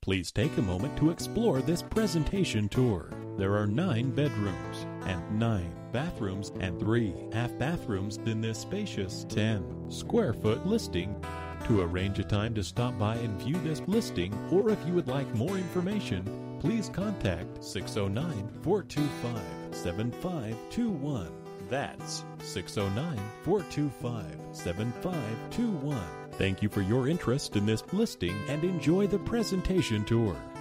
Please take a moment to explore this presentation tour. There are 9 bedrooms and 9 bathrooms and 3 half bathrooms in this spacious 10 square foot listing. To arrange a time to stop by and view this listing, or if you would like more information, please contact 609-425-7521. That's 609-425-7521. Thank you for your interest in this listing and enjoy the presentation tour.